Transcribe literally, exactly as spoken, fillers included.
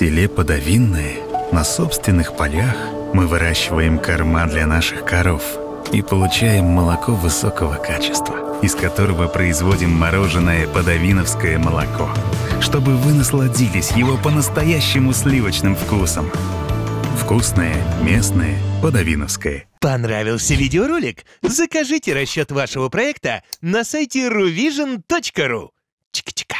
селе Подовинное на собственных полях мы выращиваем корма для наших коров и получаем молоко высокого качества, из которого производим мороженое подовиновское молоко, чтобы вы насладились его по-настоящему сливочным вкусом. Вкусное, местное, подовиновское. Понравился видеоролик? Закажите расчет вашего проекта на сайте рувижн точка ру. Чик-чик.